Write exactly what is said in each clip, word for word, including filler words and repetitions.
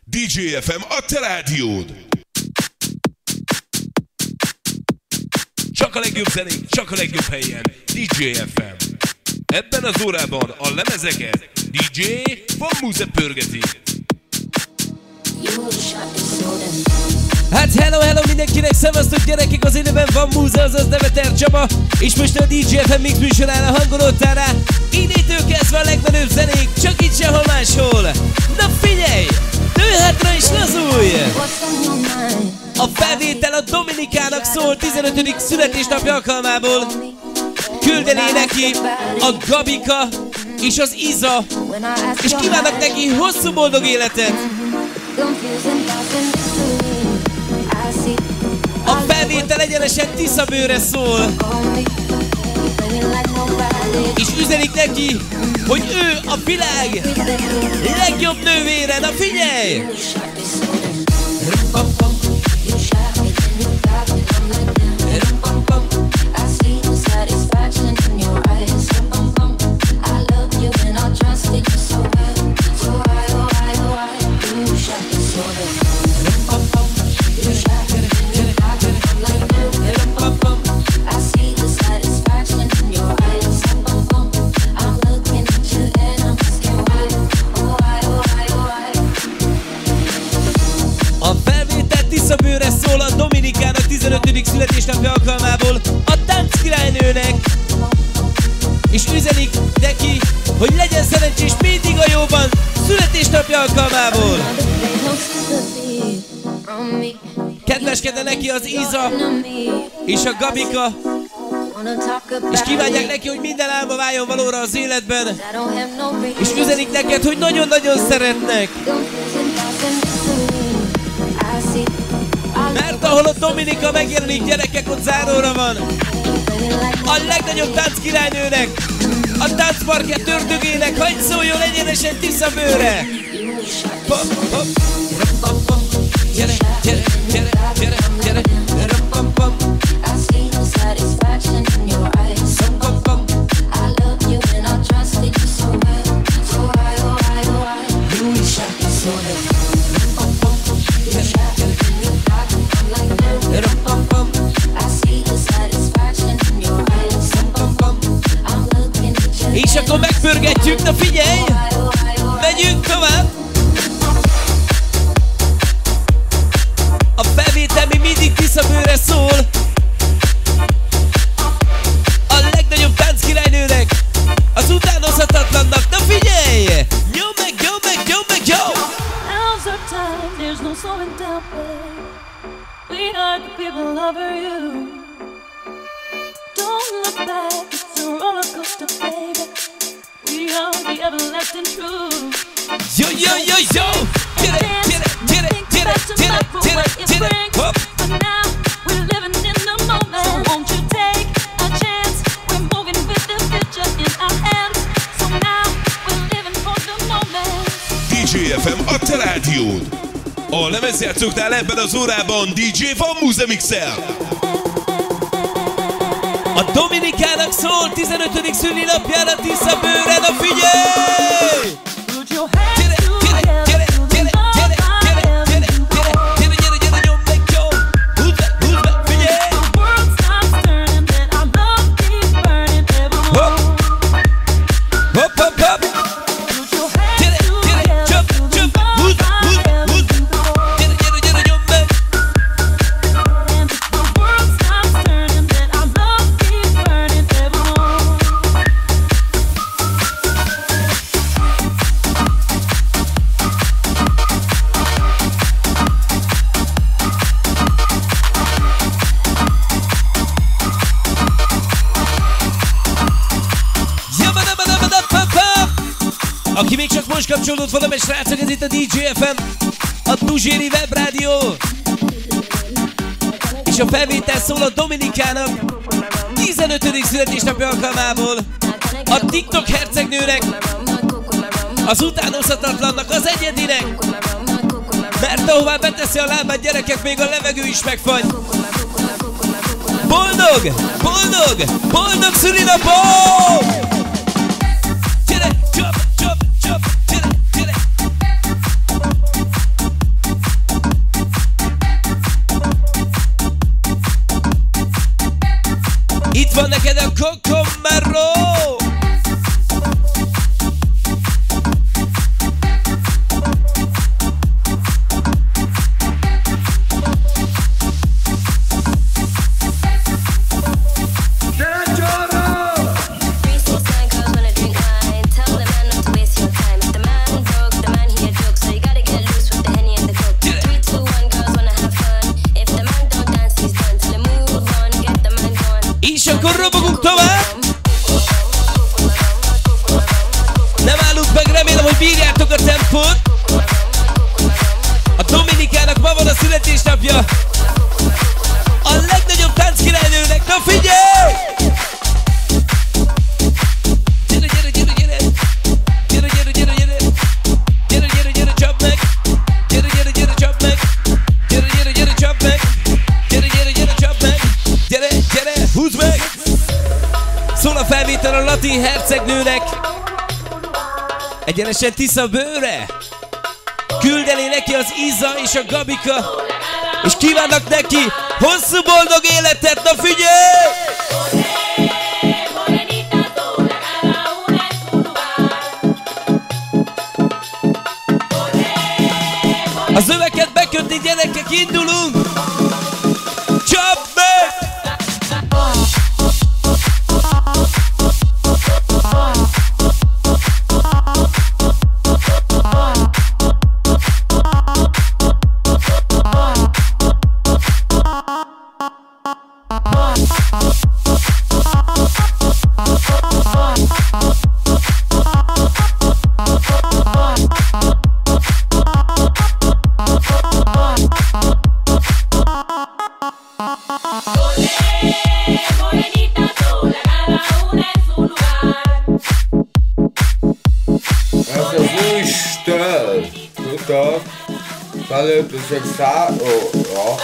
dé dzsé ef em a te rádiód! Csak a legjobb zenék, csak a legjobb helyen. dé dzsé ef em. Ebben az órában a lemezeket dé dzsé Van Muze pörgeti. Hát hello, hello mindenkinek, szevasztok gyerekek, az élőben Van Muze, azaz Demeter Csaba, és most a dé dzsé ef em Mix műsorára hangolódtál rá. Idétől kezdve a legmenőbb zenék, csak itt sehol máshol. Na figyelj! Nő hátra és lazulj! A felvétel a Dominikának szól tizenötödik születésnapja alkalmából. Küldené neki a Gabika és az Iza, és kívánok neki hosszú boldog életet. A felvétel egyenesen Tiszabőre szól, és üzenik neki, hogy ő a világ legjobb nővére. Na figyelj! Tiszabőre szól a Dominikának tizenötödik születésnapja alkalmából a tánckirálynőnek, és üzenik neki, hogy legyen szerencsés mindig a jóban születésnapja alkalmából. Kedveskedne neki az Iza és a Gabika, és kívánják neki, hogy minden álma váljon valóra az életben, és üzenik neked, hogy nagyon-nagyon szeretnek. Mert ahol a Dominika megjelenik, gyerekek, ott záróra van. A legnagyobb tánckirálynőnek, a táncparkett ördögének, hagyj szóljon egyenesen Tiszabőre! Pop, pop. Gyere, gyere, gyere, gyere, gyere, gyere, pom, pom. És akkor megpörgetjük, na figyelj! Megyünk tovább! A felvétel mi mindig Tiszabőre szól. A legnagyobb tánckirálynőnek, az utánozhatatlannak, na figyelj! Jó meg, jó meg, jó meg, jó! Now's our time, there's no slowing down, babe. We are the people over you. Don't look back, it's a roller coaster, baby. We are the everlasting truth. Yo, yo, yo, yo! Get it, get it, get it, get it, get it, get it, get it, up! But now, we're living in the moment. So won't you take a chance? We're moving with the future in our hands. So now, we're living for the moment. dé dzsé ef em a te rádiód! A lemezjátszóknál ebben az órában dé dzsé Van Muze mixel! A Dominikának szól tizenötödik szülinapjára Tiszabőre, na figyelj! Put your hands together. Aki még csak most kapcsolódott valami, srácok, ez itt a dé dzsé ef em, a Duzséri Webrádió. És a felvétel szól a Dominikának tizenötödik születésnapja alkalmából, a TikTok hercegnőnek, az utánozhatatlannak, az egyedinek. Mert ahová beteszi a lábát, gyerekek, még a levegő is megfagy. Boldog, boldog, boldog szülinapot! Gyere, csap, csap, csap, gyere, gyere! nyomunk tovább! Nem állunk meg, remélem, hogy bírjátok a tempót! A Dominikának ma van a születésnapja! A legnagyobb tánckirálynőnek, na figyelj! Gyere, gyere, gyere, gyere! Gyere, gyere, gyere, gyere! Gyere, gyere, gyere, csapd meg! Gyere, gyere, gyere, csapd meg! Gyere, gyere, gyere, csapd meg! Gyere, gyere, gyere, csapd meg! Gyere, gyere, húzd meg! Szól a felvétel a latin hercegnőnek! Egyenesen Tisza bőre! Küldeni neki az Iza és a Gabika! És kívánnak neki hosszú boldog életet, na figyelj! A zöveket bekötni, gyerekek, indulunk! Csapd meg! Előtt szá... Ó, ja.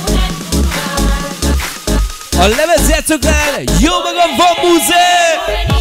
A lemezjátszóknál jó magam van múzeum!